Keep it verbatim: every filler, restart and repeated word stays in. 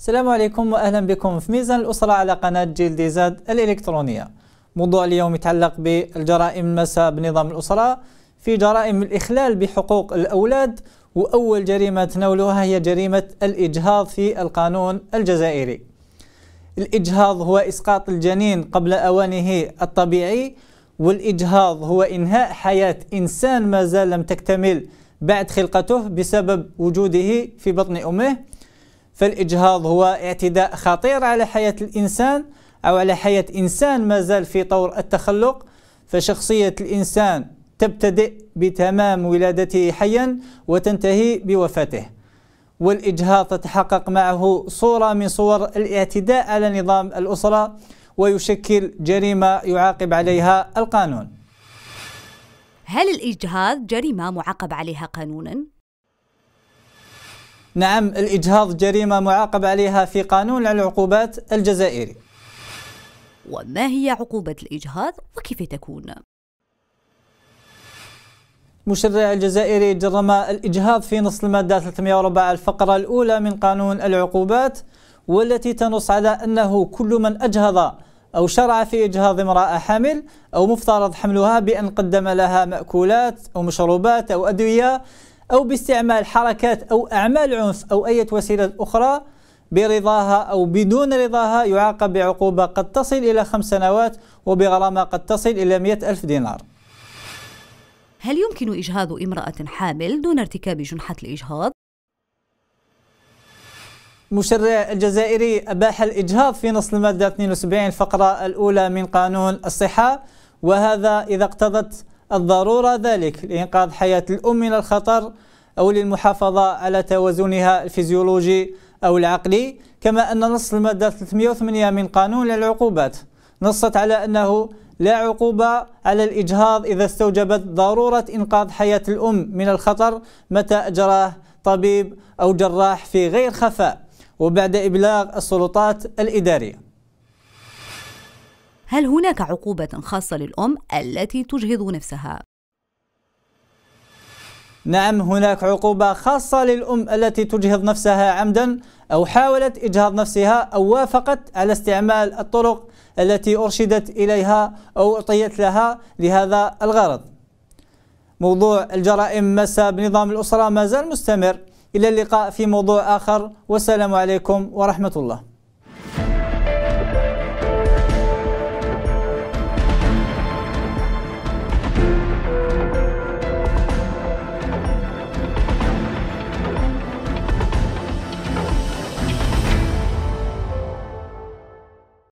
السلام عليكم وأهلا بكم في ميزان الأسرة على قناة جيل دي زاد الإلكترونية. موضوع اليوم يتعلق بالجرائم المساء بنظام الأسرة في جرائم الإخلال بحقوق الأولاد، وأول جريمة تناولها هي جريمة الإجهاض في القانون الجزائري. الإجهاض هو إسقاط الجنين قبل أوانه الطبيعي، والإجهاض هو إنهاء حياة إنسان ما زال لم تكتمل بعد خلقته بسبب وجوده في بطن أمه. فالإجهاض هو اعتداء خطير على حياة الإنسان أو على حياة إنسان ما زال في طور التخلق، فشخصية الإنسان تبتدئ بتمام ولادته حيا وتنتهي بوفاته. والإجهاض تتحقق معه صورة من صور الاعتداء على نظام الأسرة، ويشكل جريمة يعاقب عليها القانون. هل الإجهاض جريمة معاقب عليها قانونا؟ نعم، الإجهاض جريمة معاقب عليها في قانون العقوبات الجزائري. وما هي عقوبة الإجهاض وكيف تكون؟ المشرع الجزائري جرم الإجهاض في نص المادة ثلاثمئة وأربعة الفقرة الأولى من قانون العقوبات، والتي تنص على أنه كل من أجهض أو شرع في إجهاض امرأة حامل أو مفترض حملها بأن قدم لها مأكولات أو مشروبات أو أدوية أو باستعمال حركات أو أعمال عنف أو أي وسيلة أخرى برضاها أو بدون رضاها، يعاقب بعقوبة قد تصل إلى خمس سنوات وبغرامة قد تصل إلى مئة ألف دينار. هل يمكن إجهاض امرأة حامل دون ارتكاب جنحة الإجهاض؟ المشرع الجزائري أباح الإجهاض في نص المادة اثنين وسبعين الفقرة الأولى من قانون الصحة، وهذا إذا اقتضت الضرورة ذلك لإنقاذ حياة الأم من الخطر أو للمحافظة على توازنها الفيزيولوجي أو العقلي. كما أن نص المادة ثلاثمئة وثمانية من قانون العقوبات نصت على أنه لا عقوبة على الإجهاض إذا استوجبت ضرورة إنقاذ حياة الأم من الخطر متى أجراه طبيب أو جراح في غير خفاء وبعد إبلاغ السلطات الإدارية. هل هناك عقوبة خاصة للأم التي تجهض نفسها؟ نعم، هناك عقوبة خاصة للأم التي تجهض نفسها عمدا أو حاولت إجهاض نفسها أو وافقت على استعمال الطرق التي أرشدت إليها أو أعطيت لها لهذا الغرض. موضوع الجرائم مساء بنظام الأسرة ما زال مستمر. إلى اللقاء في موضوع آخر، والسلام عليكم ورحمة الله.